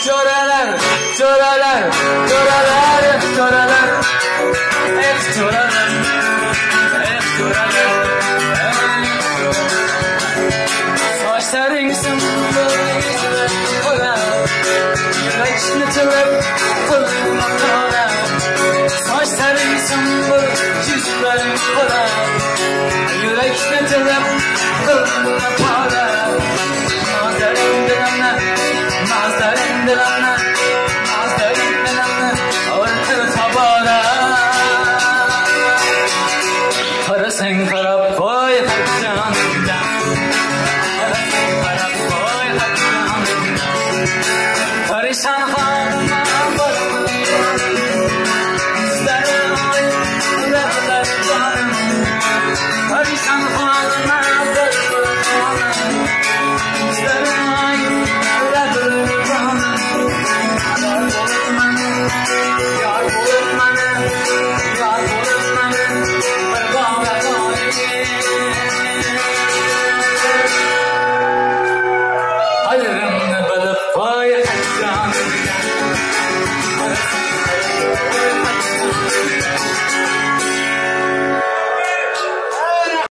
Çoralar, çoralar, çoralar, çoralar, hep çoralar, hep çoralar. Saçların sımlı yüzüme kola, yürekli tülüp kılına kola. Saçların sımlı yüzüme kola, yürekli tülüp kılına kola. Nazların dilanla, nazların dilanla, nazların dilanla, ortaya tabara. Karasın karab koy canımdan, karasın karab koy canımdan. Karışan